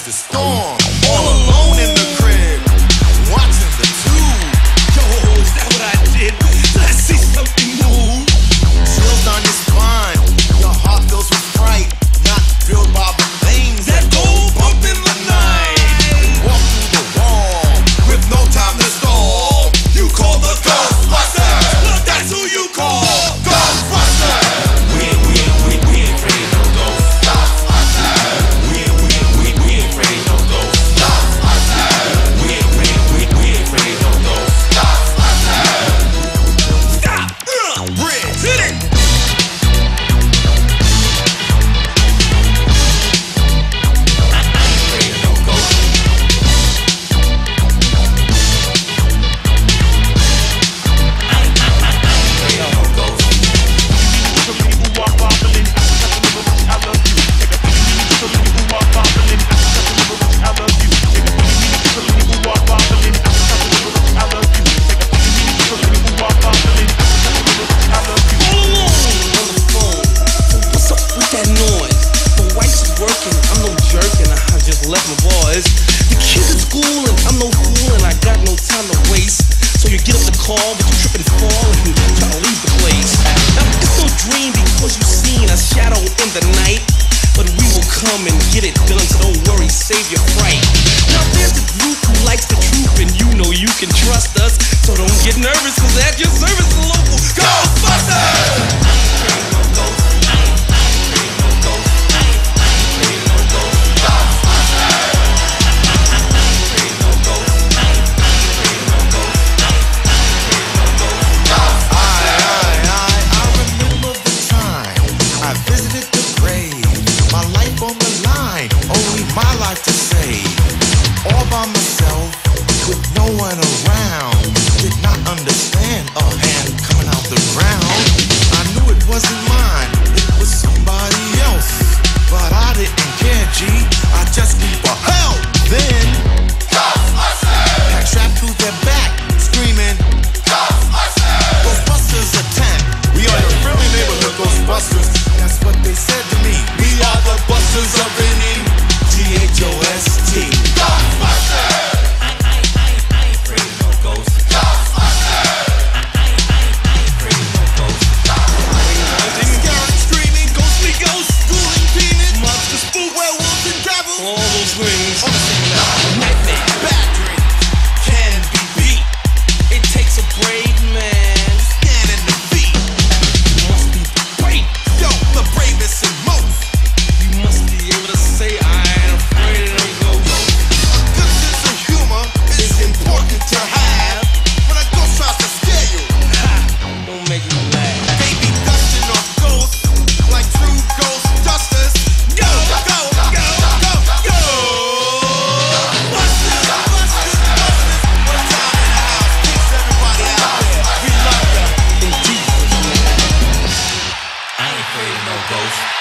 the storm. All alone in the crib, watching the tube. Yo, is that what I did? Did I see something move? Chills on your spine, your heart fills with fright, not filled by the things That go bump in the night. walk through the wall with no time to stall. You call the Ghostbusters. That's who you call. Ghostbusters. We ain't afraid of no ghosts. We ain't afraid of no ghosts. We ain't afraid of no ghosts. Stop! Bridge. Hit it! I ain't afraid of no ghosts. I ain't afraid of no ghosts. Some people walk wobbling, I love you. Some people walk wobbling, I love you. Some people walk wobbling, I love you. Some people walk wobbling, I love you. All alone on the phone. What's up with that noise? My wife's working, I'm no jerk and I just left my boys. The kids at school and I'm no fool and I got no time to waste. So you get up the call, but you trip and fall and try to leave the place. Now it's no dream because you seen a shadow in the night. But we will come and get it done, so don't worry, save your fright. Now there's a group who likes the truth and you know you can trust us. So don't get nervous, cause at your service the local Ghostbusters! I remember the time I visited the grave. My life on the line, only my life to save. All by myself, with no one around. Did not understand a hand coming out the ground. I knew it wasn't mine, it was somebody else. But I didn't care, G. I just need for help. Then had strapped to their back, screaming, Ghostbusters attack. We are your friendly neighborhood Ghostbusters. That's what they said to me. We are the busters of any GHOST. Ghostbusters. I ain't afraid of no ghosts. I ain't afraid of no ghosts. Scary, screaming, ghostly ghosts, dueling demons, Monster spook, werewolves and devils. all those things. Nightmare, bad dreams can be beat. It takes a brave man. Scanning the beat. You must be brave. Yo, the bravest and most. You must be able to say I ain't afraid of no ghosts. A good sense of humor is important to have. When a ghost tries to scare you, Don't make me laugh. they be dusting off ghosts like true Ghostbusters. Go, go, go, go, go. Busters, busters, busters. One time in the house, peace everybody out there. We love ya. In Jesus' name. I ain't afraid of no ghosts.